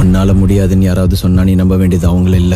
உன்னால முடியாதுன்னு யாராவது சொன்னா நீ நம்ப வேண்டியது அவங்கள இல்ல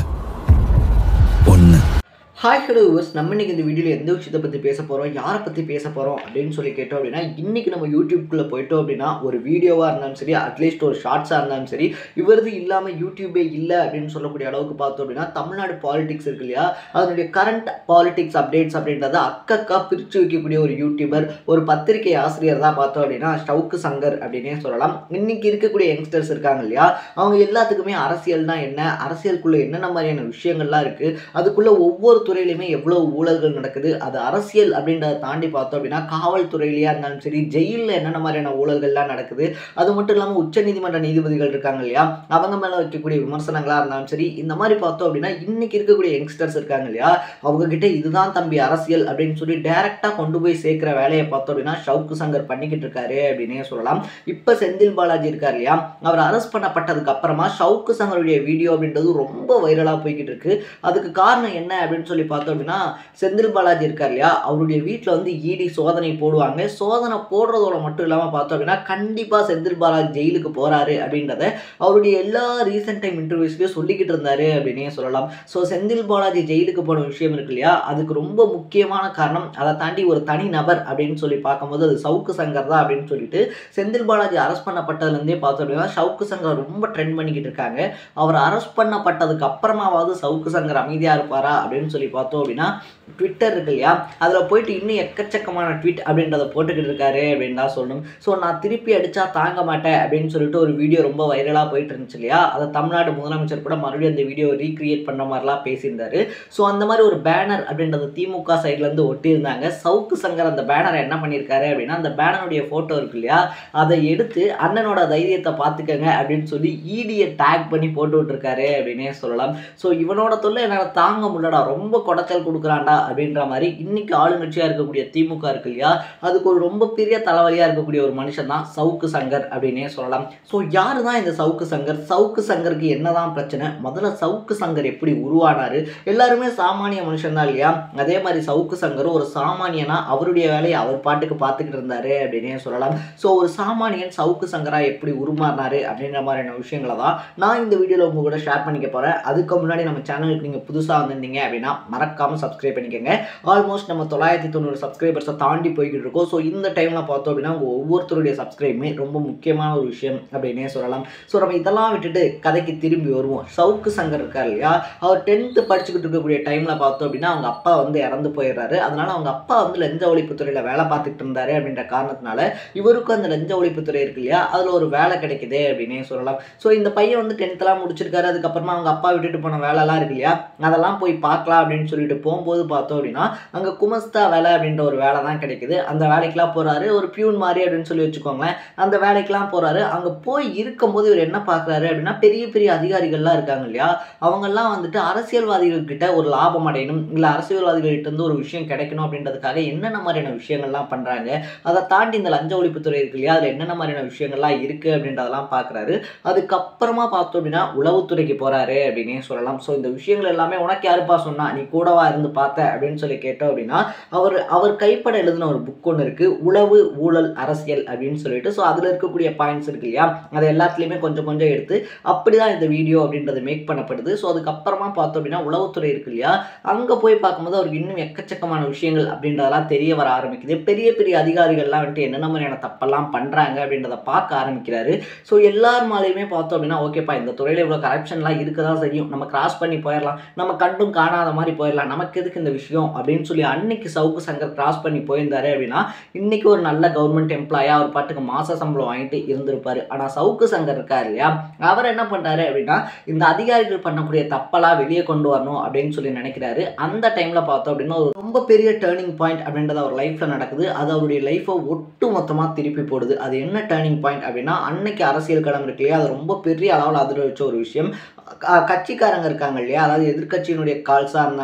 ஒண்ணு. ஹாய் ஹலோ வியூவர்ஸ், நம்ம இன்னைக்கு இந்த வீடியோவில் எந்த விஷயத்தை பற்றி பேச போகிறோம், யாரை பற்றி பேச போகிறோம் அப்படின்னு சொல்லி கேட்டோம் அப்படின்னா, இன்றைக்கி நம்ம யூடியூப்குள்ளே போயிட்டோம் அப்படின்னா ஒரு வீடியோவாக இருந்தாலும் சரி, அட்லீஸ்ட் ஒரு ஷார்ட்ஸாக இருந்தாலும் சரி, இவரது இல்லாமல் யூடியூபே இல்லை அப்படின்னு சொல்லக்கூடிய அளவுக்கு பார்த்தோம் அப்படின்னா தமிழ்நாடு பாலிடிக்ஸ் இருக்கு இல்லையா, அதனுடைய கரண்ட் பாலிடிக்ஸ் அப்டேட்ஸ் அப்படின்றத அக்கக்கா பிரித்து வைக்கக்கூடிய ஒரு யூடியூபர், ஒரு பத்திரிகை ஆசிரியர் தான் பார்த்தோம் அப்படின்னா சவுக்கு சங்கர் அப்படின்னே சொல்லலாம். இன்றைக்கி இருக்கக்கூடிய யங்ஸ்டர்ஸ் இருக்காங்க இல்லையா, அவங்க எல்லாத்துக்குமே அரசியல்னா என்ன, அரசியலுக்குள்ளே என்னென்ன மாதிரியான விஷயங்கள்லாம் இருக்குது, அதுக்குள்ளே ஒவ்வொரு துறையிலுமே எவ்வளவு ஊழல்கள் நடக்குது, அது அரசியல் அப்படின்றத தாண்டி பார்த்தோம் அப்படின்னா காவல்துறையிலேயே இருந்தாலும் சரி, ஜெயிலில் என்னென்ன மாதிரியான ஊழல்கள்லாம் நடக்குது, அது மட்டும் இல்லாமல் உச்சநீதிமன்ற நீதிபதிகள் இருக்காங்க இல்லையா, அவங்க மேலே வைக்கக்கூடிய விமர்சனங்களாக இருந்தாலும் சரி, இந்த மாதிரி பார்த்தோம் அப்படின்னா இன்னைக்கு இருக்கக்கூடிய யங்ஸ்டர்ஸ் இருக்காங்க இல்லையா, அவங்க கிட்ட இதுதான் தம்பி அரசியல் அப்படின்னு சொல்லி டைரக்டாக கொண்டு போய் சேர்க்கிற வேலையை பார்த்தோம் அப்படின்னா சவுக்கு சங்கர் பண்ணிக்கிட்டு இருக்காரு அப்படின்னே சொல்லலாம். இப்போ செந்தில் பாலாஜி இருக்கார் இல்லையா, அவர் அரெஸ்ட் பண்ணப்பட்டதுக்கு அப்புறமா சவுக்கு சங்கருடைய வீடியோ அப்படின்றது ரொம்ப வைரலாக போய்கிட்டு இருக்கு. அதுக்கு காரணம் என்ன அப்படின்னு சொல்லி பார்த்தோம் அப்படின்னா, செந்தில் பாலாஜி இருக்கார் இல்லையா, அவருடைய வீட்டில் வந்து இடி சோதனை போடுவாங்க. சோதனை போடுறதோட மட்டும் இல்லாமல் பார்த்தோம் அப்படின்னா கண்டிப்பாக செந்தில் பாலாஜி ஜெயிலுக்கு போறாரு அப்படின்றத அவருடைய எல்லா ரீசெண்ட் டைம் இன்டர்வியூஸ்லையும் சொல்லிக்கிட்டு இருந்தாரு அப்படின்னே சொல்லலாம். ஸோ செந்தில் பாலாஜி ஜெயிலுக்கு போன விஷயம் இருக்கு இல்லையா, அதுக்கு ரொம்ப முக்கியமான காரணம், அதை தாண்டி ஒரு தனி நபர் அப்படின்னு சொல்லி பார்க்கும்போது அது சவுக்கு சங்கர் தான் அப்படின்னு சொல்லிட்டு செந்தில் பாலாஜி அரெஸ்ட் பண்ணப்பட்டதுலேருந்தே பார்த்தோம் அப்படின்னா சவுக்கு சங்கர் ரொம்ப ட்ரெண்ட் பண்ணிக்கிட்டு இருக்காங்க. அவர் அரெஸ்ட் பண்ணப்பட்டதுக்கு அப்புறமாவது சவுக்கு சங்கர் அமைதியாக இருப்பாரா அப்படின்னு சொல்லி பார்த்தோம் அப்படின்னா ட்விட்டர் இருக்கு இல்லையா, அதில் போயிட்டு இன்னும் எக்கச்சக்கமான ட்வீட் அப்படின்றத போட்டுக்கிட்டு இருக்காரு அப்படின்னு தான் சொல்லணும். ஸோ நான் திருப்பி அடித்தா தாங்க மாட்டேன் அப்படின்னு சொல்லிட்டு ஒரு வீடியோ ரொம்ப வைரலாக போயிட்டு இருந்துச்சு இல்லையா, அதை தமிழ்நாடு முதலமைச்சர் கூட மறுபடியும் அந்த வீடியோ ரீக்ரியேட் பண்ண மாதிரிலாம் பேசியிருந்தாரு. ஸோ அந்த மாதிரி ஒரு பேனர் அப்படின்றது திமுக சைட்லேருந்து ஒட்டியிருந்தாங்க. சவுக்கு சங்கர் அந்த பேனரை என்ன பண்ணியிருக்காரு அப்படின்னா, அந்த பேனருடைய ஃபோட்டோ இருக்கு இல்லையா, அதை எடுத்து அண்ணனோட தைரியத்தை பார்த்துக்கங்க அப்படின்னு சொல்லி ஈடியை டேக் பண்ணி போட்டு விட்டுருக்காரு அப்படின்னே சொல்லலாம். ஸோ இவனோட தொல்லை என்னால் தாங்க முடியலடா, ரொம்ப குடைச்சல் கொடுக்குறான்டா அப்படின்ற மாதிரி இன்னைக்கு ஆளுங்கட்சியாக இருக்கக்கூடிய திமுக இருக்கு இல்லையா, அதுக்கு ஒரு ரொம்ப பெரிய தலைவலியாக இருக்கக்கூடிய ஒரு மனுஷன் தான் சவுக்கு சங்கர் அப்படின்னே சொல்லலாம். ஸோ யாரு தான் இந்த சவுக்கு சங்கர், சவுக்கு சங்கருக்கு என்னதான் பிரச்சனை, முதல்ல சவுக்கு சங்கர் எப்படி உருவானாரு, எல்லாருமே சாமானிய மனுஷன் தான் இல்லையா, அதே மாதிரி சவுக்கு சங்கர் ஒரு சாமானியனா அவருடைய வேலையை அவர் பாட்டுக்கு பார்த்துக்கிட்டு இருந்தாரு அப்படின்னே சொல்லலாம். ஸோ ஒரு சாமானியன் சவுக்கு சங்கரா எப்படி உருமாறினாரு அப்படின்ற மாதிரியான விஷயங்களை தான் நான் இந்த வீடியோவில் உங்க கூட ஷேர் பண்ணிக்க போகிறேன். அதுக்கு முன்னாடி நம்ம சேனலுக்கு நீங்கள் புதுசாக வந்திருந்தீங்க அப்படின்னா மறக்காமல் சப்ஸ்கிரைப் பண்ணிக்கோங்க. ஆல்மோஸ்ட் நம்ம 990 சப்ஸ்கிரைபர்ஸை தாண்டி போய்கிட்டு இருக்கோம். ஸோ இந்த டைமில் பார்த்தோம் அப்படின்னா உங்கள் ஒவ்வொருத்தருடைய சப்ஸ்கிரைபுமே ரொம்ப முக்கியமான ஒரு விஷயம் அப்படின்னே சொல்லலாம். ஸோ நம்ம இதெல்லாம் விட்டுட்டு கதைக்கு திரும்பி வருவோம். சவுக்கு சங்கர் இருக்கார் இல்லையா, அவர் 10th படிச்சுக்கிட்டு இருக்கக்கூடிய டைமில் பார்த்தோம் அப்படின்னா அவங்க அப்பா வந்து இறந்து போயிடுறாரு. அதனால அவங்க அப்பா வந்து லஞ்ச ஒழிப்புத்துறையில் வேலை பார்த்துக்கிட்டு இருந்தாரு அப்படின்ற காரணத்தினால இவருக்கும் அந்த லஞ்ச ஒழிப்புத்துறை இருக்கு இல்லையா, அதில் ஒரு வேலை கிடைக்குது அப்படின்னே சொல்லலாம். ஸோ இந்த பையன் வந்து 10th முடிச்சிருக்காரு. அதுக்கப்புறமா அவங்க அப்பா விட்டுட்டு போன வேலைலாம் இருக்கு இல்லையா, அதெல்லாம் போய் பார்க்கலாம் அப்படின்னு சொல்லிட்டு போகும்போது பார்த்தோம் அப்படின்னா அங்கே குமஸ்தா வேலை அப்படின்ற ஒரு வேலை தான் கிடைக்குது. அந்த வேலைக்கெல்லாம் போகிறாரு, ஒரு பியூன் மாதிரி அப்படின்னு சொல்லி வச்சுக்கோங்களேன். அந்த வேலைக்கெல்லாம் போகிறாரு. அங்கே போய் இருக்கும்போது இவர் என்ன பார்க்குறாரு அப்படின்னா, பெரிய பெரிய அதிகாரிகள்லாம் இருக்காங்க இல்லையா, அவங்கெல்லாம் வந்துட்டு அரசியல்வாதிகள் கிட்ட ஒரு லாபம் அடையணும், இல்லை அரசியல்வாதிகள்கிட்ட இருந்து ஒரு விஷயம் கிடைக்கணும் அப்படின்றதுக்காக என்னென்ன மாதிரியான விஷயங்கள்லாம் பண்ணுறாங்க, அதை தாண்டி இந்த லஞ்ச ஒழிப்புத்துறை இருக்கு இல்லையா, அதில் என்னென்ன மாதிரியான விஷயங்கள்லாம் இருக்குது அப்படின்றதெல்லாம் பார்க்குறாரு. அதுக்கப்புறமா பார்த்தோம் அப்படின்னா உளவுத்துறைக்கு போகிறாரு அப்படின்னே சொல்லலாம். ஸோ இந்த விஷயங்கள் எல்லாமே உனக்கு யாருப்பா சொன்னா, நீ கூடவா இருந்து பார்த்த அப்படின்னு சொல்லி கேட்டோம் அப்படின்னா அவர் கைப்பட எழுதின ஒரு புக் ஒன்று இருக்குது, உளவு ஊழல் அரசியல் அப்படின்னு சொல்லிட்டு. ஸோ அதில் இருக்கக்கூடிய பாயிண்ட்ஸ் இருக்கு இல்லையா, அதை எல்லாத்துலேயுமே கொஞ்சம் கொஞ்சம் எடுத்து அப்படி தான் இந்த வீடியோ அப்படின்றது மேக் பண்ணப்படுது. ஸோ அதுக்கப்புறமா பார்த்தோம் அப்படின்னா உளவுத்துறை இருக்கு இல்லையா, அங்கே போய் பார்க்கும்போது அவருக்கு இன்னும் எக்கச்சக்கமான விஷயங்கள் அப்படின்றதெல்லாம் தெரிய வர ஆரம்பிக்குது. பெரிய பெரிய அதிகாரிகள்லாம் வந்துட்டு என்னென்ன மாதிரியான தப்பெல்லாம் பண்ணுறாங்க அப்படின்றத பார்க்க ஆரம்பிக்கிறாரு. ஸோ எல்லார் மேலேயுமே பார்த்தோம் அப்படின்னா ஓகேப்பா, இந்த துறையில் இவ்வளோ கரப்ஷன்லாம் இருக்க தான் செய்யும், நம்ம கிராஸ் பண்ணி போயிடலாம், நம்ம கண்டும் காணாத மாதிரி போயிடலாம், நமக்கு எதுக்கு இந்த விஷயம் அப்படின்னு சொல்லி அன்னைக்கு சவுக்கு சங்கர் கிராஸ் பண்ணி போயிருந்தாரு அப்படின்னா இன்னைக்கு ஒரு நல்ல கவர்மெண்ட் எம்ப்ளாயா அவர் பாட்டுக்கு மாச சம்பளம் வாங்கிட்டு இருந்திருப்பாரு. ஆனால் சவுக்கு சங்கர் இருக்காரு இல்லையா, அவர் என்ன பண்றாரு அப்படின்னா இந்த அதிகாரிகள் பண்ணக்கூடிய தப்பெல்லாம் வெளியே கொண்டு வரணும் அப்படின்னு சொல்லி நினைக்கிறாரு. அந்த டைம்ல பார்த்தோம் அப்படின்னா ஒரு ரொம்ப பெரிய டேர்னிங் பாயிண்ட் அப்படின்றது அவர் லைஃப்ல நடக்குது. அது அவருடைய லைஃபை ஒட்டு மொத்தமாக திருப்பி போடுது. அது என்ன டேர்னிங் பாயிண்ட் அப்படின்னா, அன்னைக்கு அரசியல் களம் இருக்கு இல்லையா, அது ரொம்ப பெரிய அளவில் அதிர வச்ச ஒரு விஷயம். கட்சிக்காரங்க இருக்காங்க இல்லையா, அதாவது எதிர்கட்சியினுடைய கால்ஸாக இருந்தாலும்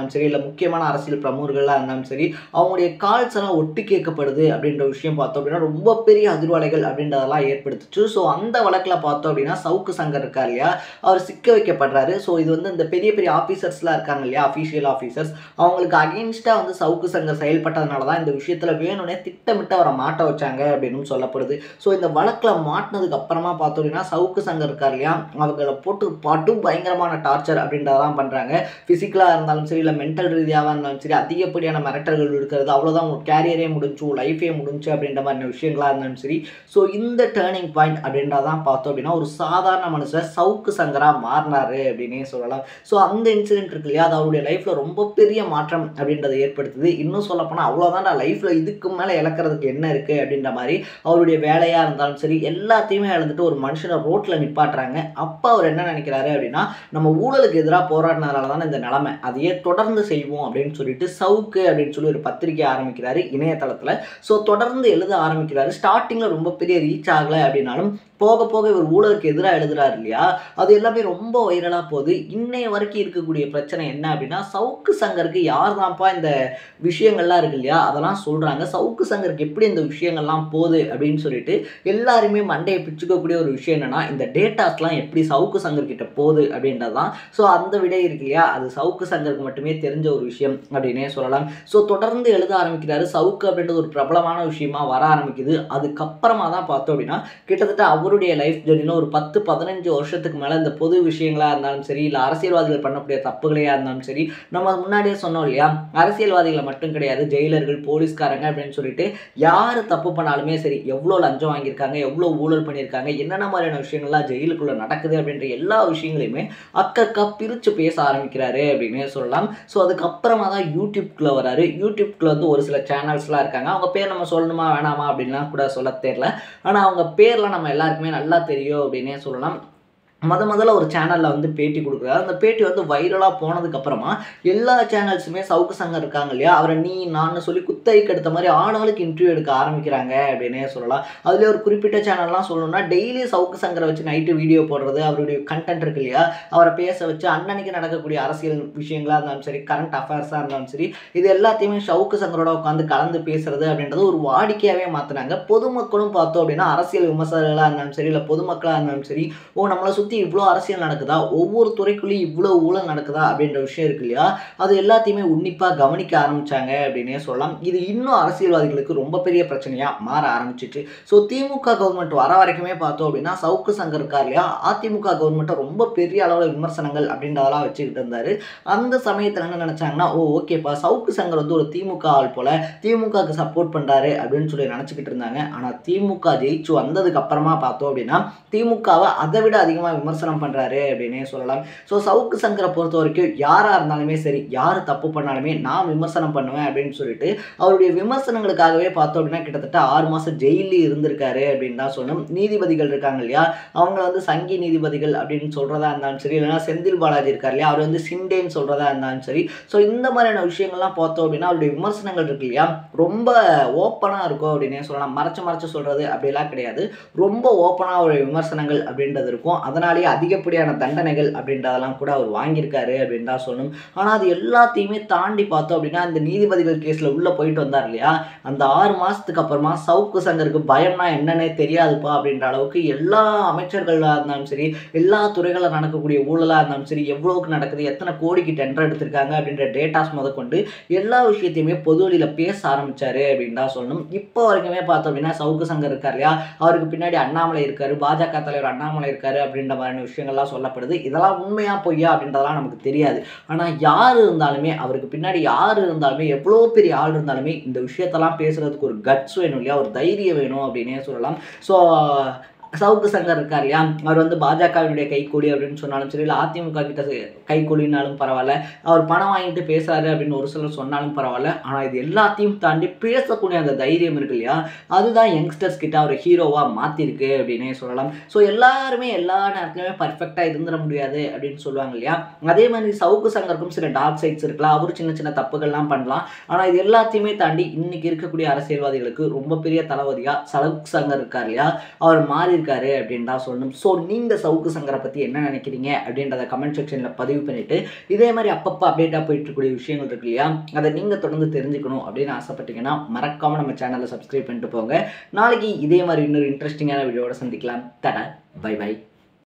இருந்தாலும் சரி, இல்லை முக்கியமான அரசியல் பிரமுகர்களாக இருந்தாலும் சரி, அவங்களுடைய கால்ஸ் எல்லாம் ஒட்டு கேட்கப்படுது அப்படின்ற விஷயம் பார்த்தோம் அப்படின்னா ரொம்ப பெரிய அதிர்வலைகள் அப்படின்றதெல்லாம் ஏற்படுத்துச்சு. ஸோ அந்த வழக்கில் பார்த்தோம் அப்படின்னா சவுக்கு சங்கர் இருக்கார் இல்லையா, அவர் சிக்க வைக்கப்படுறாரு. ஸோ இது வந்து இந்த பெரிய பெரிய ஆஃபீஸர்ஸ்லாம் இருக்காங்க இல்லையா, அஃபீஷியல் ஆஃபீஸர்ஸ், அவங்களுக்கு அகெயின்ஸ்டாக வந்து சவுக்கு சங்கர் செயல்பட்டதுனால தான் இந்த விஷயத்தில் வேணும்னே திட்டமிட்டு அவரை மாட்ட வச்சாங்க அப்படின்னு சொல்லப்படுது. ஸோ இந்த வழக்கில் மாட்டினதுக்கு அப்புறமா பார்த்தோம் அப்படின்னா சவுக்கு சங்கர் இருக்கார் இல்லையா, அவங்களை போட்டு பாட்டும் பயங்கரமான டார்ச்சர் அப்படின்றதெல்லாம் பண்ணுறாங்க. ஃபிசிக்கலாக இருந்தாலும் சரி, இல்லை மென்டல் ரீதியாக இருந்தாலும் சரி, அதிகப்படியான மிரட்டல்கள் இருக்கிறது, அவ்வளோதான் உங்கள் கேரியரே முடிஞ்சு, லைஃபே முடிஞ்சு அப்படின்ற மாதிரி விஷயங்களாக இருந்தாலும் சரி. ஸோ இந்த டேர்னிங் பாயிண்ட் அப்படின்றதான் பார்த்தோம் அப்படின்னா ஒரு சாதாரண மனுஷன் சவுக்கு சங்கராக மாறினாரு அப்படின்னே சொல்லலாம். ஸோ அந்த இன்சிடென்ட் இருக்கு இல்லையா, அது அவருடைய லைஃப்பில் ரொம்ப பெரிய மாற்றம் அப்படின்றத ஏற்படுத்துது. இன்னும் சொல்லப்போனால் அவ்வளோதான் லைஃப்பில் இதுக்கு மேலே இழக்கிறதுக்கு என்ன இருக்குது அப்படின்ற மாதிரி அவருடைய வேலையாக இருந்தாலும் சரி எல்லாத்தையுமே இழந்துட்டு ஒரு மனுஷனை ரோட்டில் நிப்பாட்டுறாங்க. அப்போ அவர் என்ன நினைக்கிறாரு அப்படின்னா, நம்ம ஊழலுக்கு எதிராக போராடினதுனால தானே இந்த நிலைமை, அதையே தொடர்ந்து செய்வோம் அப்படின்னு சொல்லிட்டு சவுக்கு அப்படின்னு சொல்லி ஒரு பத்திரிகை ஆரம்பிக்கிறாரு இணையதளத்தில். ஸோ தொடர்ந்து எழுத ஆரம்பிக்கிறாரு. ஸ்டார்டிங்கில் ரொம்ப பெரிய ரீச் ஆகலை அப்படின்னாலும் போக போக இவர் ஊழலுக்கு எதிராக எழுதுறாரு இல்லையா, அது எல்லாமே ரொம்ப வைரலாக போகுது. இன்னைய வரைக்கும் இருக்கக்கூடிய பிரச்சனை என்ன அப்படின்னா, சவுக்கு சங்கருக்கு யார் தான்ப்பா இந்த விஷயங்கள்லாம் இருக்கு இல்லையா அதெல்லாம் சொல்கிறாங்க, சவுக்கு சங்கருக்கு எப்படி இந்த விஷயங்கள்லாம் போகுது அப்படின்னு சொல்லிட்டு எல்லாருமே மண்டையை பிச்சுக்கக்கூடிய ஒரு விஷயம் என்னன்னா, இந்த டேட்டாஸ்லாம் எப்படி சவுக்கு சங்கர்கிட்ட போகுது அப்படின்றது தான். ஸோ அந்த விடை இருக்கு இல்லையா, அது சவுக்கு சங்கருக்கு மட்டுமே தெரிஞ்ச ஒரு விஷயம் அப்படின்னே சொல்லலாம். ஸோ தொடர்ந்து எழுத ஆரம்பிக்கிறாரு. சவுக்கு அப்படின்றது ஒரு பிரபலமான விஷயமா வர ஆரம்பிக்குது. அதுக்கப்புறமா தான் பார்த்தோம் அப்படின்னா கிட்டத்தட்ட அவருடைய லைஃப் ஜெர்னியில் ஒரு 10-15 வருஷத்துக்கு மேலே இந்த பொது விஷயங்களாக இருந்தாலும் சரி, இல்லை அரசியல்வாதிகள் பண்ணக்கூடிய தப்புகளையாக இருந்தாலும் சரி, நம்ம முன்னாடியே சொன்னோம் இல்லையா, அரசியல்வாதிகளை மட்டும் கிடையாது, ஜெயிலர்கள், போலீஸ்காரங்க அப்படின்னு சொல்லிட்டு யார் தப்பு பண்ணாலுமே சரி, எவ்வளோ லஞ்சம் வாங்கியிருக்காங்க, எவ்வளோ ஊழல் பண்ணியிருக்காங்க, என்னென்ன மாதிரியான விஷயங்கள்லாம் ஜெயிலுக்குள்ளே நடக்குது அப்படின்ற எல்லா விஷயங்களையுமே அக்கா பிரித்து பேச ஆரம்பிக்கிறாரு அப்படின்னே சொல்லலாம். ஸோ அதுக்கப்புறமா தான் யூடியூப்குள்ளே வராரு. யூடியூப்குள்ளே வந்து ஒரு சில சேனல்ஸ்லாம் இருக்காங்க. அவங்க பேர் நம்ம சொல்லணுமா வேணாமா அப்படின்லாம் கூட சொல்ல தெரியல. ஆனால் அவங்க பேர்லாம் நம்ம எல்லாருக்குமே நல்லா தெரியும் அப்படின்னே சொல்லலாம். முதல்ல ஒரு சேனலில் வந்து பேட்டி கொடுக்குறாரு. அந்த பேட்டி வந்து வைரலாக போனதுக்கப்புறமா எல்லா சேனல்ஸுமே சவுக்கு சங்கர் இருக்காங்க இல்லையா, அவரை நீ நான் சொல்லி குத்தகைக்கு எடுத்த மாதிரி ஆளாளுக்கு இன்டர்வியூ எடுக்க ஆரம்பிக்கிறாங்க அப்படின்னே சொல்லலாம். அதில் ஒரு குறிப்பிட்ட சேனல்லாம் சொல்லணும்னா டெய்லி சவுக்கு சங்கரை வச்சு நைட்டு வீடியோ போடுறது, அவருடைய கண்டென்ட் இருக்கு இல்லையா, அவரை பேச வச்சு அன்னன்னைக்கு நடக்கக்கூடிய அரசியல் விஷயங்களாக இருந்தாலும் சரி, கரண்ட் அஃபேர்ஸாக இருந்தாலும் சரி, இது எல்லாத்தையுமே சவுக்கு சங்கரோட உட்காந்து கலந்து பேசுறது அப்படின்றது ஒரு வாடிக்கையாகவே மாற்றினாங்க. பொதுமக்களும் பார்த்தோம் அப்படின்னா அரசியல் விமர்சகர்களாக இருந்தாலும் சரி, இல்லை பொதுமக்களாக இருந்தாலும் சரி, நம்மளை சுற்றி இவ்வளோ அரசியல் நடக்குதா, ஒவ்வொரு துறைக்குள்ளேயும் இவ்வளோ ஊழல் நடக்குதா அப்படின்ற விஷயம் இருக்கு இல்லையா, அது எல்லாத்தையுமே உன்னிப்பாக கவனிக்க ஆரம்பிச்சாங்க அப்படின்னே சொல்லலாம். இது இன்னும் அரசியல்வாதிகளுக்கு ரொம்ப பெரிய பிரச்சனையாக மாற ஆரம்பிச்சிச்சு. ஸோ திமுக கவர்மெண்ட் வர வரைக்குமே பார்த்தோம் அப்படின்னா சவுக்கு சங்கர் இருக்கார் இல்லையா, அதிமுக கவர்மெண்ட்டை ரொம்ப பெரிய அளவில் விமர்சனங்கள் அப்படின்றதெல்லாம் வச்சுக்கிட்டு இருந்தார். அந்த சமயத்தில் என்ன நினச்சாங்கன்னா, ஓகேப்பா சவுக்கு சங்கர் வந்து ஒரு திமுக ஆள் போல திமுகவுக்கு சப்போர்ட் பண்ணுறாரு அப்படின்னு சொல்லி நினச்சிக்கிட்டு இருந்தாங்க. ஆனால் திமுக ஜெயிச்சு வந்ததுக்கு அப்புறமா பார்த்தோம் அப்படின்னா திமுகவை அதை விட அதிகமாக விமர்சனம் பண்ணுறாரு அப்படின்னே சொல்லலாம். ஸோ சவுக்கு சங்கரை பொறுத்த வரைக்கும் யாராக இருந்தாலுமே சரி, யார் தப்பு பண்ணாலுமே நான் விமர்சனம் பண்ணுவேன் அப்படின்னு சொல்லிட்டு அவருடைய விமர்சனங்களுக்காகவே பார்த்தோம் அப்படின்னா கிட்டத்தட்ட 6 மாதம் ஜெயிலில் இருந்திருக்காரு அப்படின்னு தான் சொல்லணும். நீதிபதிகள் இருக்காங்க இல்லையா, அவங்க வந்து சங்கி நீதிபதிகள் அப்படின்னு சொல்கிறதா இருந்தாலும் சரி, இல்லைனா செந்தில் பாலாஜி இருக்கார் இல்லையா, அவர் வந்து சிண்டேன்னு சொல்கிறதா இருந்தாலும் சரி. ஸோ இந்த மாதிரியான விஷயங்கள்லாம் பார்த்தோம் அப்படின்னா அவருடைய விமர்சனங்கள் இருக்கு இல்லையா ரொம்ப ஓப்பனாக இருக்கும் அப்படின்னே சொல்லலாம். மறைச்சு சொல்கிறது அப்படிலாம் கிடையாது, ரொம்ப ஓப்பனாக அவருடைய விமர்சனங்கள் அப்படின்றது இருக்கும். அதனாலேயே அதிகப்படியான தண்டனைகள் அப்படின்றதெல்லாம் கூட அவர் வாங்கியிருக்காரு அப்படின்னு தான் சொல்லணும். ஆனால் அது எல்லாத்தையுமே தாண்டி பார்த்தோம் அப்படின்னா இந்த நீதிபதிகள் கேஸில் உள்ளே போயிட்டு வந்தார் இல்லையா, அந்த 6 மாதத்துக்கு அப்புறமா சவுக்கு சங்கருக்கு பயம்னா என்னன்னே தெரியாதுப்பா அப்படின்ற அளவுக்கு எல்லா அமைச்சர்களாக இருந்தாலும் சரி, எல்லா துறைகளில் நடக்கக்கூடிய ஊழலாக இருந்தாலும் சரி, எவ்வளோக்கு நடக்குது, எத்தனை கோடிக்கு டெண்டர் எடுத்திருக்காங்க அப்படின்ற டேட்டாஸ் முதற்கொண்டு எல்லா விஷயத்தையுமே பொது வழியில் பேச ஆரம்பித்தார் அப்படின்னு தான் சொல்லணும். இப்போ வரைக்குமே பார்த்தோம் அப்படின்னா சவுக்கு சங்கர் இருக்கார் இல்லையா, அவருக்கு பின்னாடி அண்ணாமலை இருக்கார், பாஜக தலைவர் அண்ணாமலை இருக்கார் அப்படின்ற மாதிரியான விஷயங்கள்லாம் சொல்லப்படுது. இதெல்லாம் உண்மையா பொய்யா அப்படின்றதெல்லாம் நமக்கு தெரியாது. ஆனால் யார் இருந்தாலுமே, அவருக்கு பின்னாடி யார் இருந்தாலுமே, எவ்வளோ பெரிய ஆள் இருந்தாலுமே இந்த விஷயத்தெல்லாம் பேசுறதுக்கு ஒரு கட்ஸ் வேணும் இல்லையா, ஒரு தைரியம் வேணும் அப்படின்னே சொல்லலாம். ஸோ சவுக்கு சங்கர் இருக்கார் இல்லையா, அவர் வந்து பாஜகவினுடைய கைக்கூலி அப்படின்னு சொன்னாலும் சரி, இல்லை அதிமுக கிட்ட கைக்கூலினாலும் பரவாயில்ல, அவர் பணம் வாங்கிட்டு பேசுறாரு அப்படின்னு ஒரு சிலர் சொன்னாலும் பரவாயில்ல. ஆனால் இது எல்லாத்தையும் தாண்டி பேசக்கூடிய அந்த தைரியம் இருக்கு இல்லையா, அதுதான் யங்ஸ்டர்ஸ் கிட்ட அவர் ஹீரோவாக மாற்றிருக்கு அப்படின்னே சொல்லலாம். ஸோ எல்லாருமே எல்லா நேரத்துலையுமே பர்ஃபெக்டாக இருந்துட முடியாது அப்படின்னு சொல்லுவாங்க இல்லையா, அதே மாதிரி சவுக்கு சங்கருக்கும் சில டார்க் சைட்ஸ் இருக்கலாம், அவர் சின்ன சின்ன தப்புகள்லாம் பண்ணலாம். ஆனால் இது எல்லாத்தையுமே தாண்டி இன்னைக்கு இருக்கக்கூடிய அரசியல்வாதிகளுக்கு ரொம்ப பெரிய தளபதியாக சவுக்கு சங்கர் இருக்கார் இல்லையா, அவர் மாறி மாற்றிருக்காரு அப்படின்னு தான் சொல்லணும். ஸோ நீங்கள் சவுக்கு சங்கரை பற்றி என்ன நினைக்கிறீங்க அப்படின்றத கமெண்ட் செக்ஷனில் பதிவு பண்ணிவிட்டு இதே மாதிரி அப்பப்போ அப்டேட்டாக போயிட்டு இருக்கக்கூடிய விஷயங்கள் இருக்கு இல்லையா, அதை நீங்கள் தொடர்ந்து தெரிஞ்சுக்கணும் அப்படின்னு ஆசைப்பட்டீங்கன்னா மறக்காமல் நம்ம சேனலை சப்ஸ்கிரைப் பண்ணிட்டு போங்க. நாளைக்கு இதே மாதிரி இன்னொரு இன்ட்ரெஸ்டிங்கான வீடியோவோட சந்திக்கலாம். டாடா, பை பை.